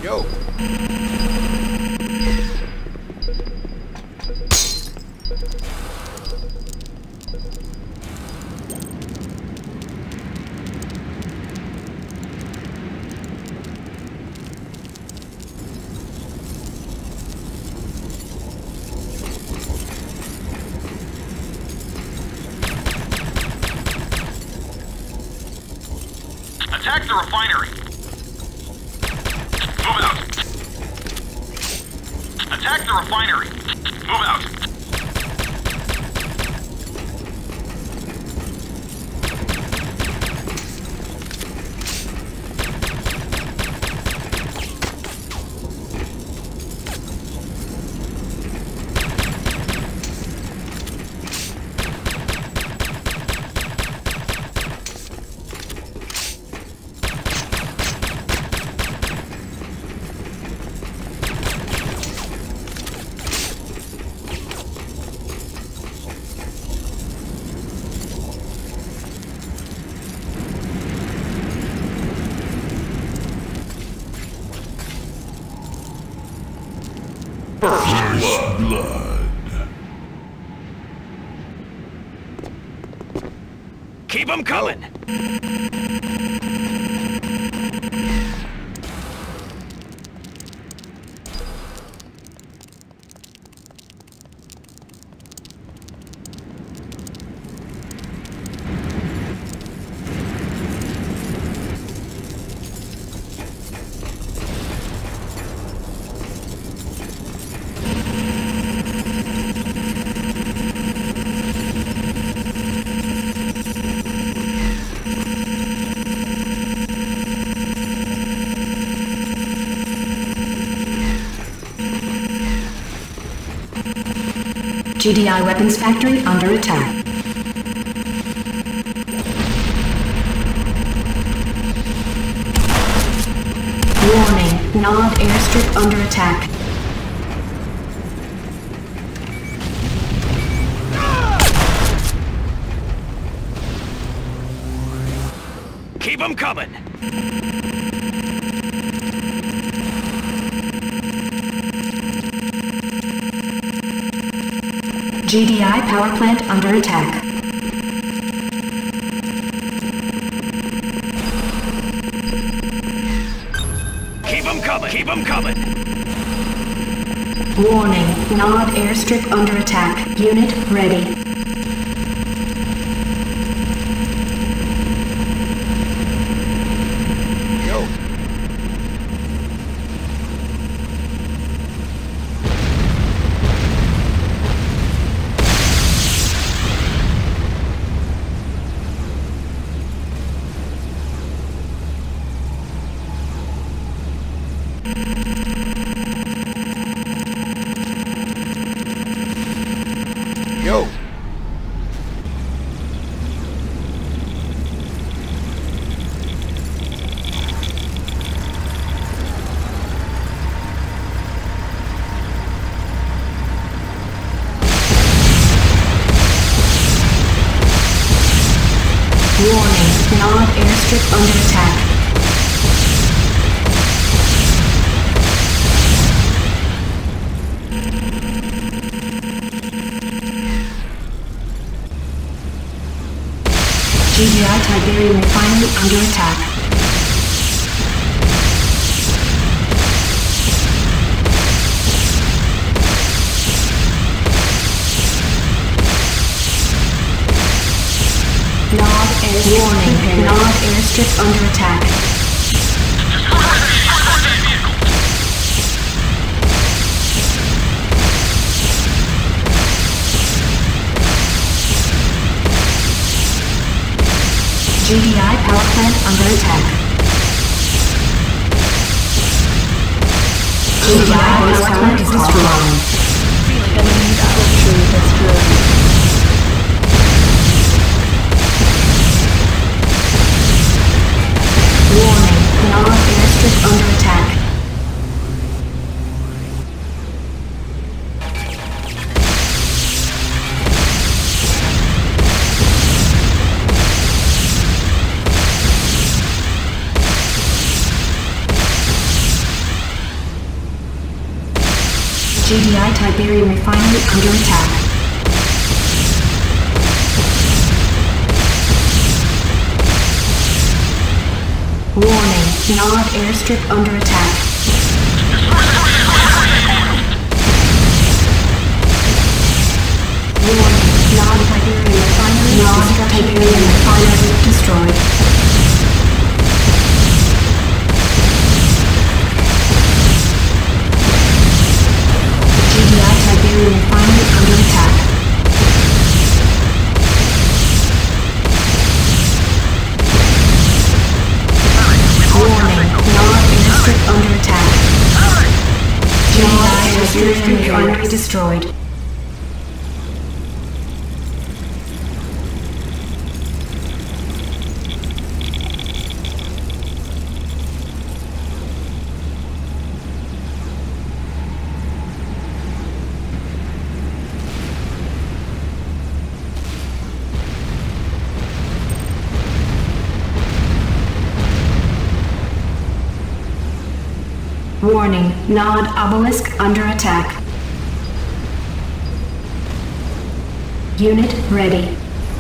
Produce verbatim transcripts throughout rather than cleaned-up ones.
Yo. Attack the refinery! Move out! Attack the refinery! Move out! First blood. Keep them coming! G D I weapons factory under attack. Warning, Nod airstrip under attack. Keep them coming! G D I power plant under attack. Keep them coming! Keep them coming! Warning, Nod airstrip under attack. Unit ready. Yo. Yo. Warning, Nod airstrip under attack. G D I Tiberium refinery under attack. Nod air warning. Nod airstrip under attack. G D I power plant under attack. G D I power plant is destroyed. Feeling enemy structure destroyed. Warning, Nod airstrip under attack. G D I Tiberium refinery under attack. Warning, Nod airstrip under attack. Warning, Nod Tiberium refinery Nod Tiberium refinery destroyed. G D I Tiberium refinery under attack. Warning, Nod airstrip under attack. G D I Tiberium refinery destroyed. Warning, Nod obelisk under attack. Unit ready.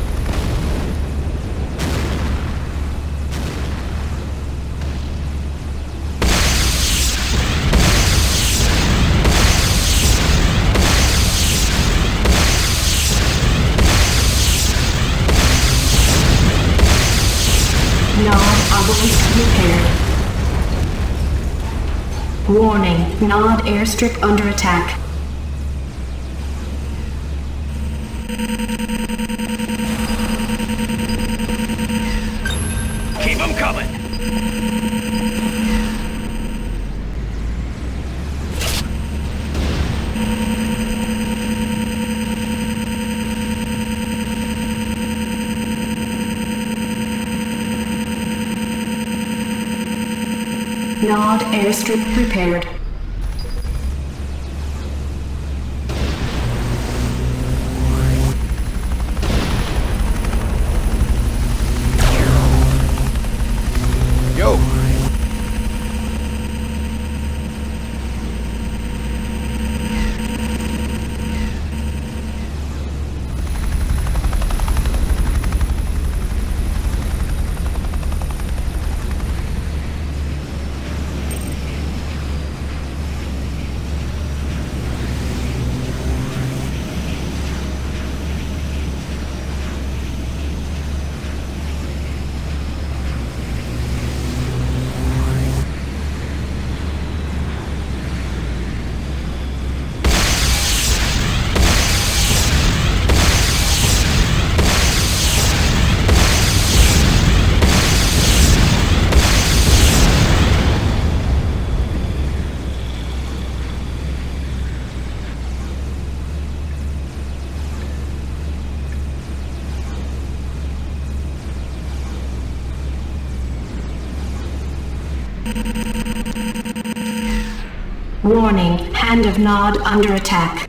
Nod obelisk repaired. Warning, Nod airstrip under attack. Keep them coming. Nod airstrip prepared. Yo. Warning, Hand of Nod under attack.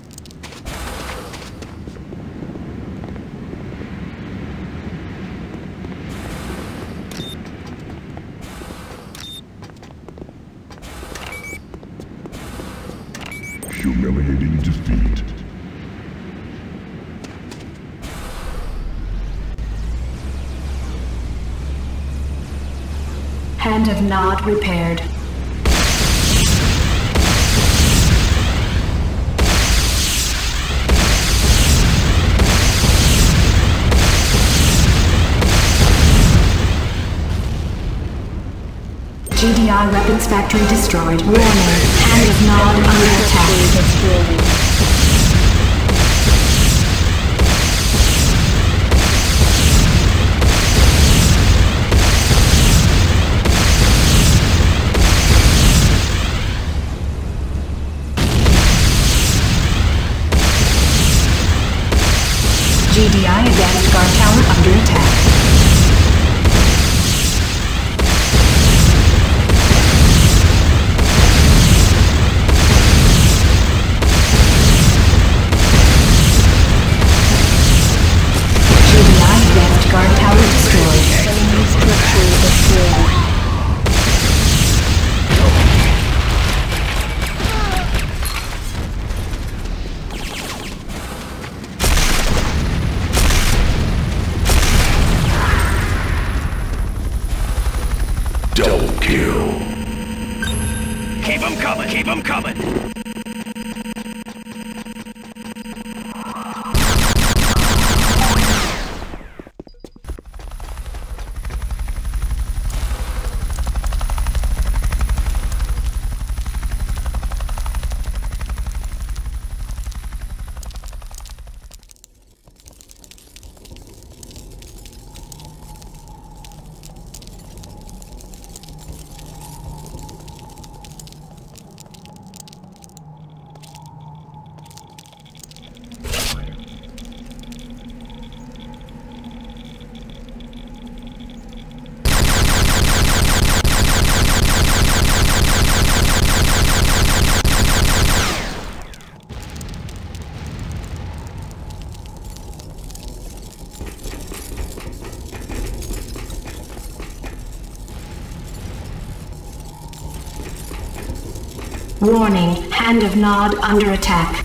Humiliating defeat. Hand of Nod repaired. G D I weapons factory destroyed. Warning, Hand of Nod under attack. G D I advanced guard tower under attack. Guard tower destroyed. Enemy structure destroyed. Keep 'em coming. Keep 'em coming. Warning, Hand of Nod under attack.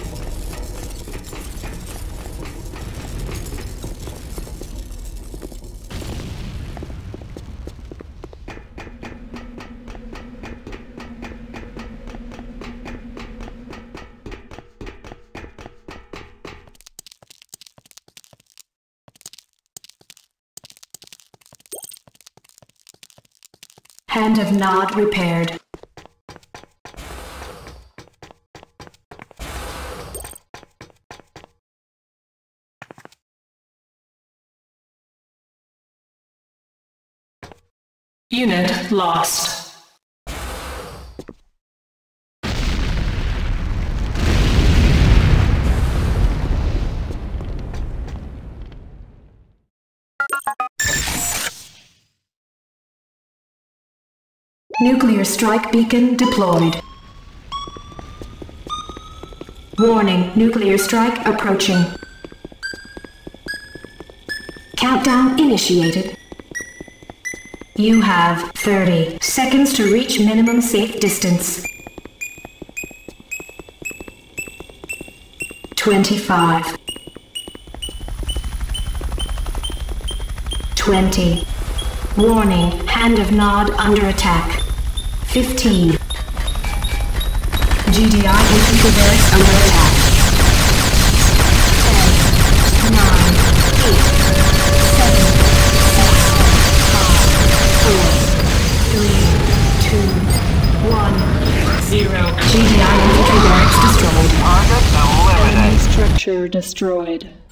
Hand of Nod repaired. Unit lost. Nuclear strike beacon deployed. Warning, nuclear strike approaching. Countdown initiated. You have thirty seconds to reach minimum safe distance. twenty-five. twenty. Warning, Hand of Nod under attack. fifteen. G D I infantry barracks under attack. ten. nine. eight. seven. three, two, one, zero. G D I infantry barracks destroyed. Enemy structure destroyed.